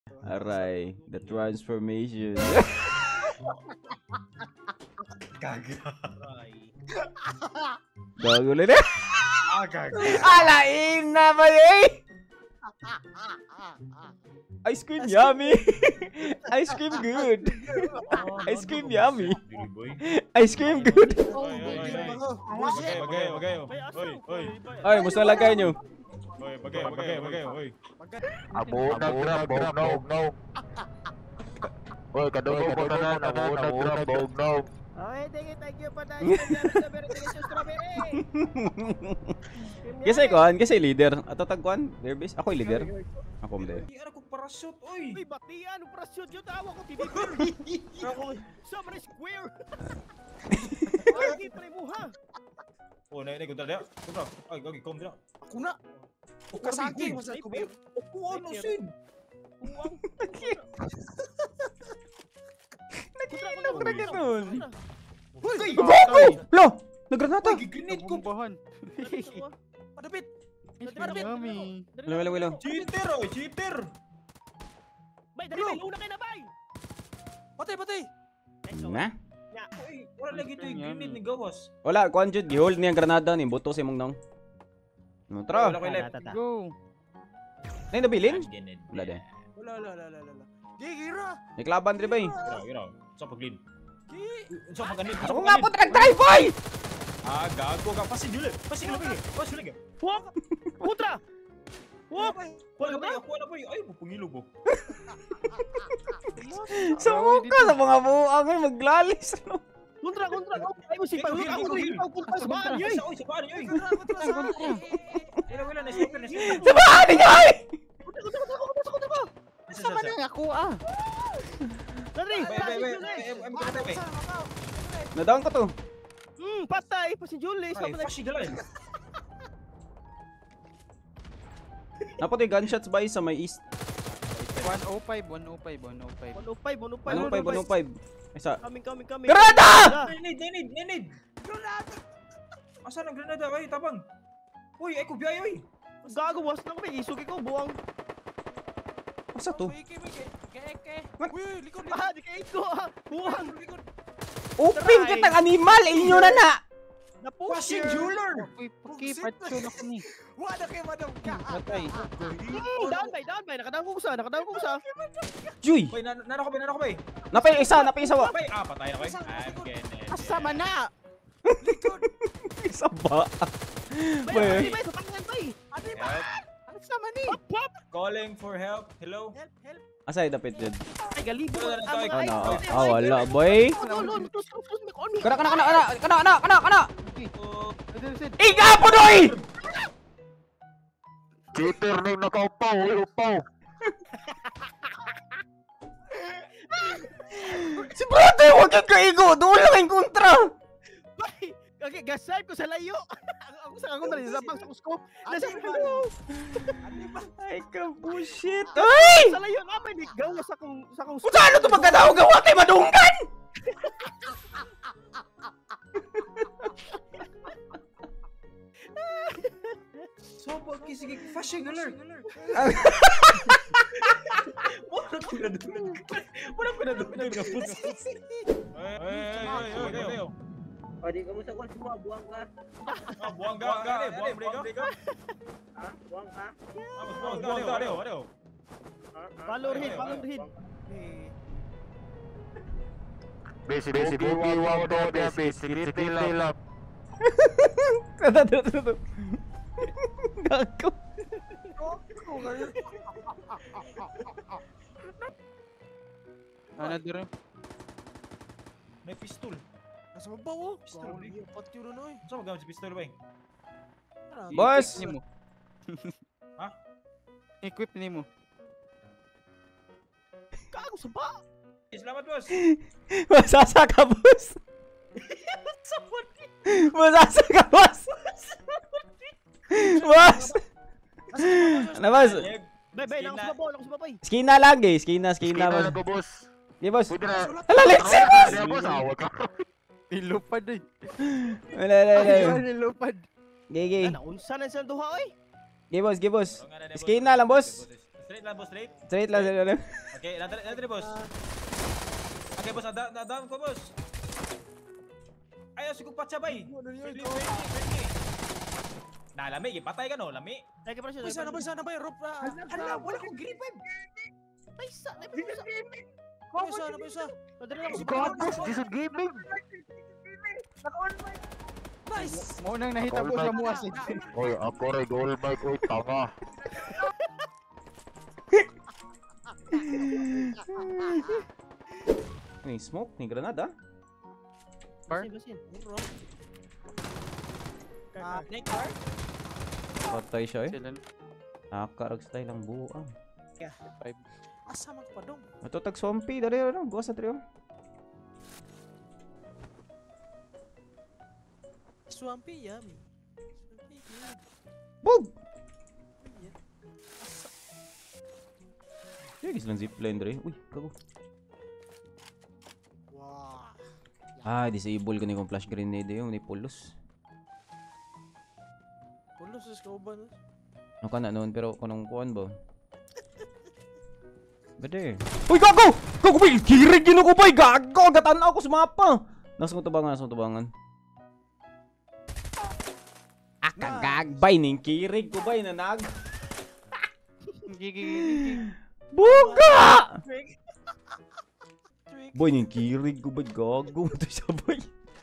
Aray, the transformation. Gaga. Gago ulit na. Gaga. Alain na ba eh? Ice cream yummy. Ice cream good. Ice cream yummy. Ice cream good. Ay, musta lagay nyo? Abo na grab no. Oy, kadugog ko na abo na grab no. Okay, thank you pa tayo. Strawberry. Kasi leader. Ato tagkuan, Bearbase. Ako yung leader. Ako mo din. Di ara ko parachute, oy. Uy, batian, parachute yun. Tawa ko, tinipir. Summer Square. Ay, pre mo ha. Oh, na kontra dia. Kontra. Ay, gagi kom dia. Ako na. O kasaki mo sa kubir. Ako ano sin? Uwang. Nagkakit nun. Uy, Boko! Lo! Nagranata! gigrenade ko. Padapit. Yummy. Wala. Cheater, oy, cheater. Bay, dali, bay. Una kayo na, bay. Patay. Na? Oy, wala lagi to yung grenade ni gawas. Wala, kuan jud gihold niya ang granada ni buto si mong nang. No, Wala tara. ko left. Go. Nay nabilin? Wala din. Wala. Gigira. May klaban diri bay. Gira. Sa paglin. Sa pagganit. Ako nga po nag-drive boy. Ah, gago ka. Pasin dulu. Pasin lagi. Wop. Kontra. Wop. Wala ba? Ako na ba? Ay, pangilo mo. Sa muka sa mga buang ay maglalis. Kontra. Ay, mo si Panglo. Ako rin. Kontra sa bahan yun. Sa bahan yun. Wala na sniper. Sa bahan niya ay! Kontra. Sama na ako ah. Dari. Nadaon ko to. Patay. Pa si Julie. Ay, fashi galan. Napoy gunshots ba sa may east? 105. 105. Isa. Coming. Granada! Need. Granada. Asa ang granada? Ay, tabang. Uy, ay ko biyay, oy. Gago, was na kami. Isugi ko, buwang. Asa to? Keke. Uy, likod. Ah, di kayo ko ah. Buwang. Open kitang animal inyo na na. Washing jeweler. Pakipacho na kami. Wala kay madam ka. Patay. Down by. Nakadaan ko sa. Juy. Bay, nana ko bay. Napay isa wa. Bay, patay na bay. I'm getting. Asama na. Likod. Isa ba? Bay, sa tangan bay. Adi ba? Ano sama ni? Pop. Calling for help. Hello. Help. Asay dapit jud. Ay, galibo. Ano? Wala boy. Kana. Iga po doy. Cheater na nakaupaw, upaw. Si brother, wag kang kaigo. Doon lang yung kontra. Bay. Okay, gasay ko sa layo. Ako sa ako na sa scope. Ay, ka bullshit. Ay! Sa layo nga may gawas sa kung Kung saan ito magkadaw-gawa tayo madunggan? So, sige, fashi galer. Wala pinadulog ka po. Ay. O, di ka mo sa kwan semua, buang ka. Buang mereka. Ha? Buang ka? Buang ka. Follow hit. Besi buki wow to dia besi tilap. Tuh. Gago. Ano dito? May pistol. Nasa mabaw. Pistol. Patyo na noy. Saan magamit si pistol ba? Boss! Ha? Equip ni mo. Gago sa ba? Selamat, boss. Masasaka, boss! Masasaka, boss! Boss! Ano, boss? Bay, lang sa babay. Skina lang, eh. Skina, boss. Ko boss. Di, boss. Pwede na. Hala, let's see, boss! Dia boss awak ka. Ilupad eh. Wala. Ilupad. Gigi. Ano, unsa na sa duha oy? Gi, boss. Skina lang, boss. Straight lang, boss, straight. Straight lang. Okay, nandali, boss. Okay, boss, nadam ko, boss. Ayaw, sigong patsa, bay. Ano yun? Friendly. Nah, lami, ipatay ka, no? Lami. Ay, kapra siya. Uy, sana ba yung rope na? Hala, wala akong green vibe. Ay, sa. Ay, sa. Ano ba isa? Padala lang si Gatas, Jason Gaming! Nice! Mo nang nahitabo sa muwas eh. Oy, ako rin, goal mic, oy, tanga. May smoke, may granada. Basin, basin. Nick car? Patay siya eh. Sila Nakarag style ang buang. Asa man pa dong? Matutag zombie, dali ano, bukas sa trio. Swampy, yummy. Swampy, good. Boom! Yagis lang zipline dre. Uy, kago. Wow. Ah, disable ko ni kong flash grenade yung ni Pulos. Pulos sa kauban. Ano ka na noon pero kunong kuan ba? Bade. Uy, gago! Gago ba? Kirig yun ako ba? Gago! Gatan ako sa mapa! Nasa kong tabangan, Kagagbay ning kirig ko ba nanag? Buga! Boy ning kirig ko ba gago to sabay.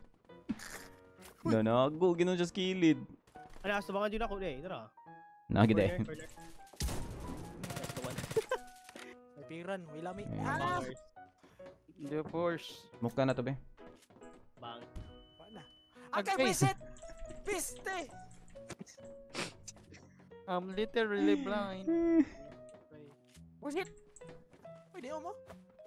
Nanago ginon sa skilled. Ano, subangan din ako eh. Tara. Nagi dai. May piran, may lami. Ah! The force. Mukha na to be. Bang. Wala. Okay, visit! Piste! I'm literally blind. What's it? Uy, di mo?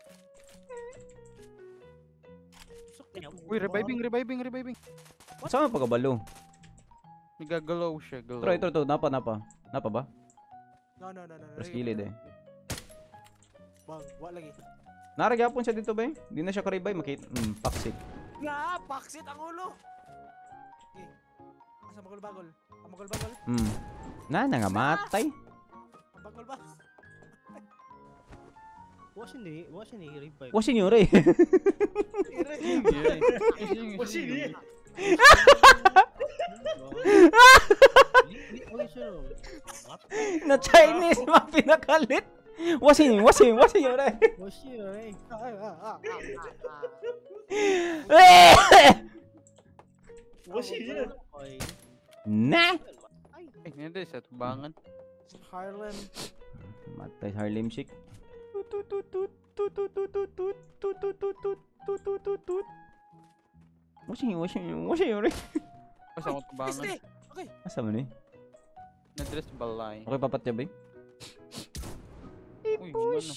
Uy, reviving. Saan pa kabalo? Nagagalaw siya, galaw. Ito, napa. Napa ba? No. Sa skilled eh. Bang, wala lagi. Naragyapon siya dito ba eh? Di na siya karibay, makita. Paksit. Nga, paksit ang ulo! Okay. Asa bagol-bagol? Ang bagol-bagol? Nangamatay. Ang bagol ba? Wash ni revive. Wasin nyo re. Na Chinese mga pinakalit. Wasin nyo re. Wash ni eh. Na! Ay, hindi, sa tubangan. Harlem. Matay Harlem Shake. Wasin nyo re. Basta akong tubangan. Piste! Okay. Asa mo ni? Nadress balay. Okay, papatya ba eh? Uy, ano?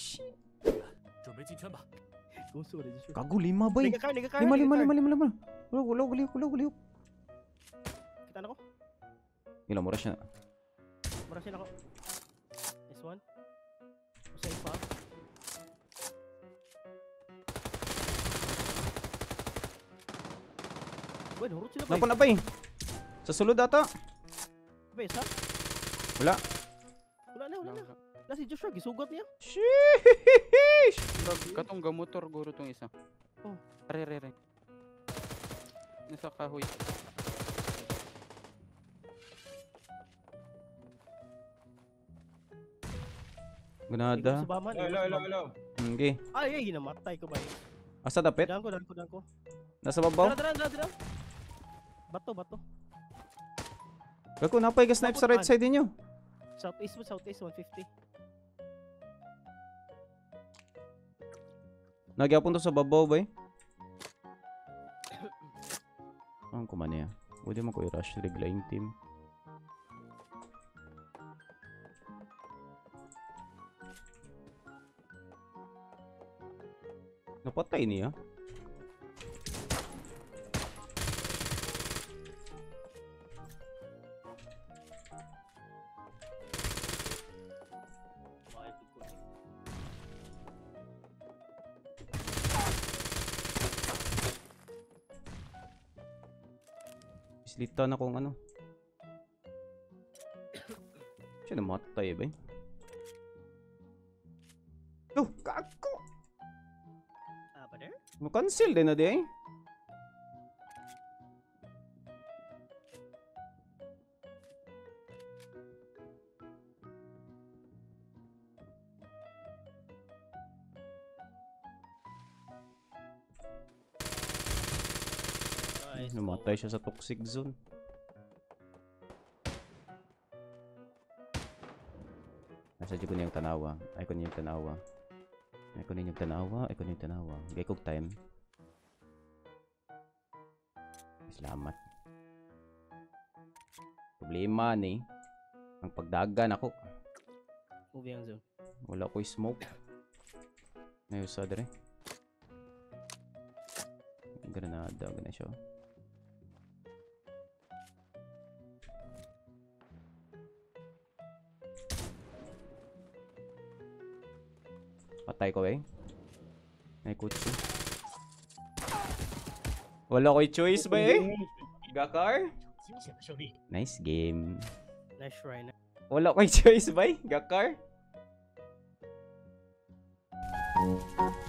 Kago, 5 ba eh? Nagka-car. 5. Wala. Kita na ko. Ilang oras na? Marasin ako. S1. Usa pa. Boy, hurot sila ba? Nako na ba eh? Sa sulod ata? Ba, isa? Wala. Wala na. Na si Joshua, gisugot niya. Sheesh! Katong gamotor, guro tong isa. Oh. Re. Nasa kahoy. Ganada. Subaman. Hello. Okay. Ay, ginamatay ko ba eh. Asa dapit? Daan ko. Nasa babaw? Dara. Bato. Kako, napay ka snipe sa right side ninyo. Southeast 150. Nagyapon to sa babaw ba eh? Ang kumanya. Pwede mo ko i-rush regline team. Napatay niya. Islita na kung ano. Siya namatay ba eh? Ako. Apa there? Mo-cancel din na di eh. Nice. Namatay siya sa toxic zone. Nasa dyan ko na yung tanawa. Ay ko na yung tanawa. Ay ko na yung tanawa. Ay ko na yung tanawa. Gay kog time. Salamat. Problema ni. Ang pagdagan ako. Ubi ang zone. Wala ko'y smoke. Ngayon sa dere. Granada. Gana siya. Patay ko eh. May kutsi. Wala ko'y choice ba eh? Gakar? Nice game. Nice try na. Wala ko'y choice ba eh? Gakar?